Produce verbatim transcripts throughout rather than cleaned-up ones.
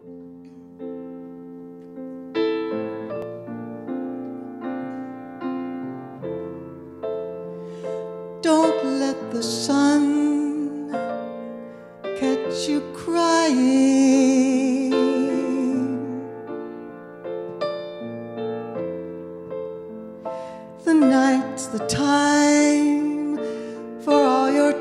Don't let the sun catch you crying. The night's the time for all your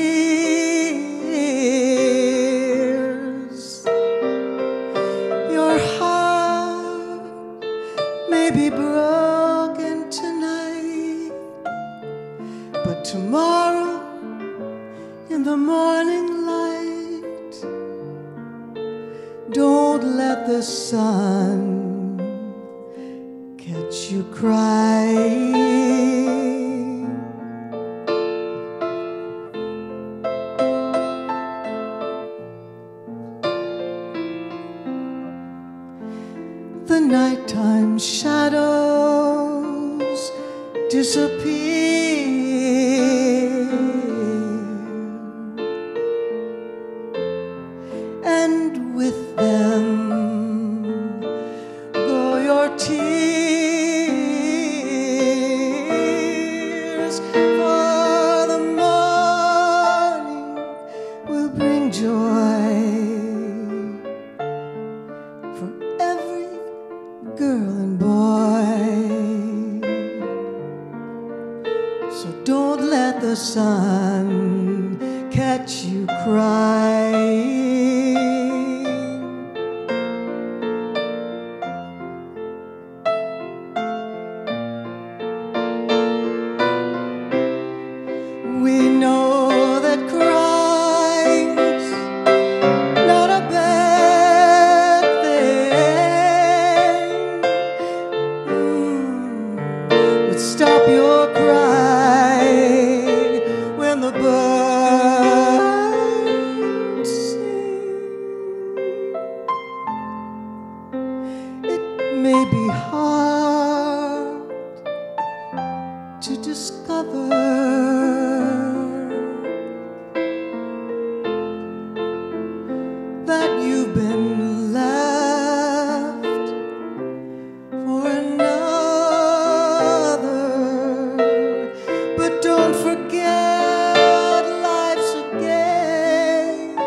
tears. Your heart may be broken tonight, but tomorrow in the morning light, don't let the sun catch you crying. The nighttime shadows disappear, and with them go your tears, for the morning will bring joy for every girl and boy. So don't let the sun catch you crying. We know that crying's not a bad thing, mm. But stop your crying when the birds sing. It may be hard to discover that you've been left for another, but don't forget life's a game.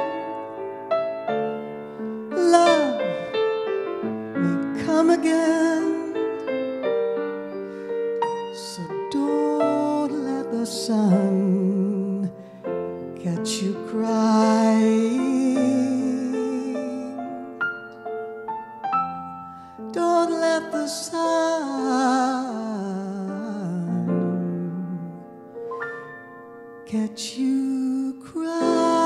Love may come again, so don't let the sun catch you crying. Don't let the sun catch you crying.